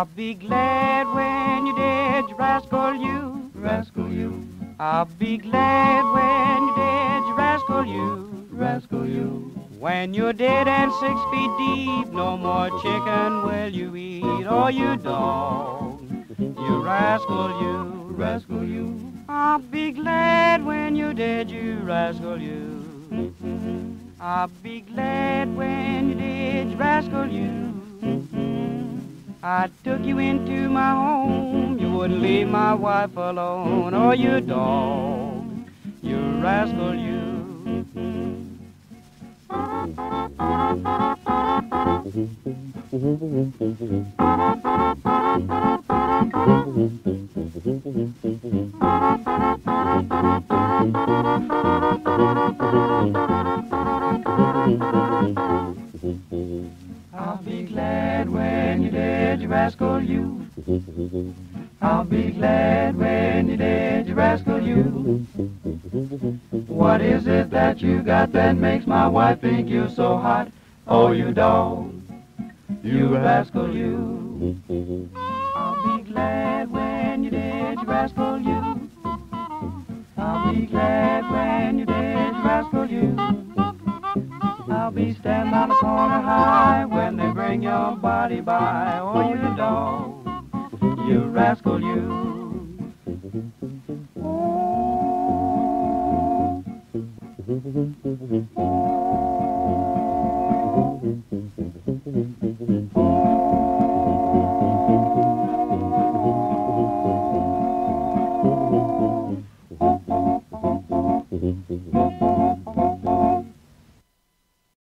I'll be glad when you're dead, you rascal you. Rascal you, I'll be glad when you're dead, you rascal you. rascal you. When you're dead and 6 feet deep, no more chicken will you eat. Oh, you dog, you rascal you. Rascal you, I'll be glad when you're dead, you rascal you. I'll be glad when you're dead, you rascal you. I took you into my home, you wouldn't leave my wife alone. Oh, you dog, you rascal you. I'll be glad when you're dead, you rascal you. I'll be glad when you're dead, you rascal you. What is it that you got that makes my wife think you so hot? Oh, you dog, you rascal you. I'll be glad when you're dead, you rascal you. I'll be glad when you're dead, you rascal you. I'll be standing on the corner high when they bring your body by. Oh, you dog, you rascal you. Oh.